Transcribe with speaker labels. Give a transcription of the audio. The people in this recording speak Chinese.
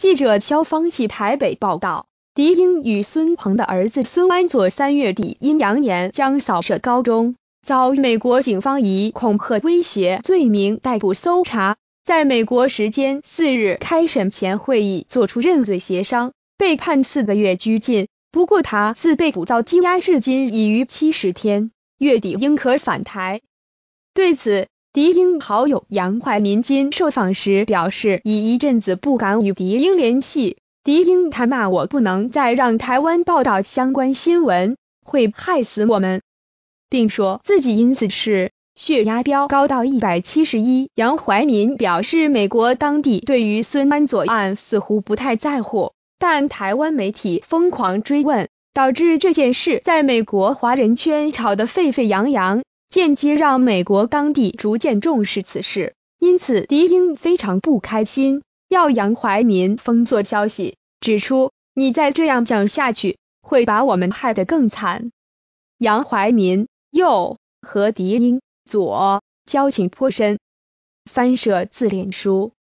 Speaker 1: 记者肖芳系台北报道，狄英与孙鹏的儿子孙安佐3月底因扬言将扫射高中，遭美国警方以恐吓威胁罪名逮捕搜查，在美国时间4日开审前会议作出认罪协商，被判4个月拘禁。不过他自被捕到羁押至今已逾70天，月底应可返台。对此，狄英好友杨怀民今受访时表示，已一阵子不敢与狄英联系。狄英他骂我不能再让台湾报道相关新闻，会害死我们，并说自己因此事血压飙高到171。杨怀民表示，美国当地对于孙安佐案似乎不太在乎，但台湾媒体疯狂追问，导致这件事在美国华人圈吵得沸沸扬扬，间接让美国当地逐渐重视此事。因此狄英非常不开心，要杨怀民封锁消息，指出你再这样讲下去，会把我们害得更惨。杨怀民右和狄英左交情颇深，翻摄自脸书。